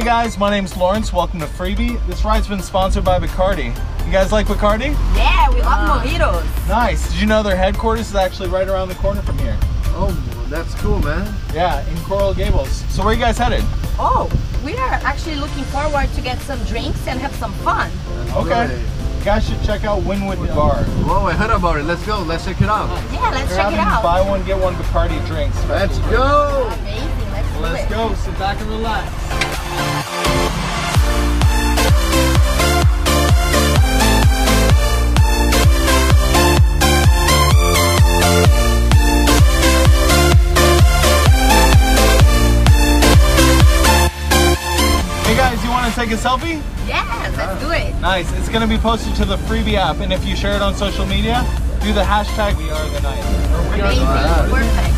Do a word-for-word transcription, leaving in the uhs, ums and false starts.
guys, my name's Lawrence. Welcome to Freebie. This ride's been sponsored by Bacardi. You guys like Bacardi? Yeah, we love mojitos. Nice. Did you know their headquarters is actually right around the corner from here? Oh, that's cool, man. Yeah, in Coral Gables. So where are you guys headed? Oh, we are actually looking forward to get some drinks and have some fun. Okay. You guys should check out Wynwood Bar. Whoa, I heard about it. Let's go. Let's check it out. Yeah, let's They're check it having out. buy one, get one Bacardi drinks. Let's go. Amazing. Let's do Let's it. go. Sit back and relax. Hey guys, you want to take a selfie? Yeah, let's do it. Nice. It's going to be posted to the Freebie app, and if you share it on social media, do the hashtag We Are The Night. Or We Are The Amazing. Night. Perfect.